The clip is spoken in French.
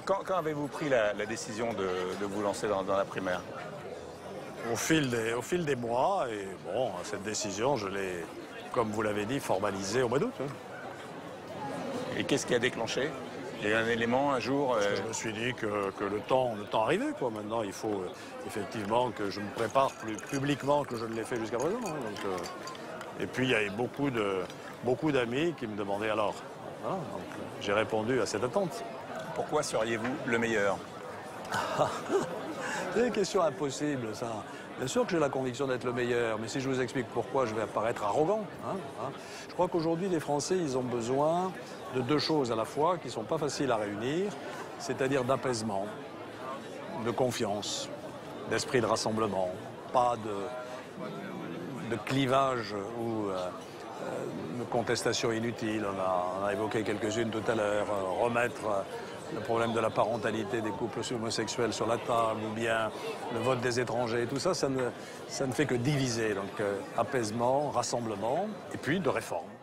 Quand avez-vous pris la décision de vous lancer dans la primaire? Au fil des mois, et bon, cette décision, je l'ai, comme vous l'avez dit, formalisée au mois d'août. Et qu'est-ce qui a déclenché? Il y a eu un élément, un jour... Je me suis dit que le temps arrivait, quoi. Maintenant, il faut effectivement que je me prépare plus publiquement que je ne l'ai fait jusqu'à présent. Et puis, il y avait beaucoup d'amis qui me demandaient alors. Voilà, donc, j'ai répondu à cette attente. Pourquoi seriez-vous le meilleur? C'est une question impossible, ça. Bien sûr que j'ai la conviction d'être le meilleur, mais si je vous explique pourquoi, je vais apparaître arrogant. Je crois qu'aujourd'hui, les Français, ils ont besoin de deux choses à la fois qui ne sont pas faciles à réunir, c'est-à-dire d'apaisement, de confiance, d'esprit de rassemblement, pas de clivage ou de contestation inutile. On a évoqué quelques-unes tout à l'heure, remettre le problème de la parentalité des couples homosexuels sur la table, ou bien le vote des étrangers, tout ça, ça ne fait que diviser. Donc apaisement, rassemblement, et puis de réforme.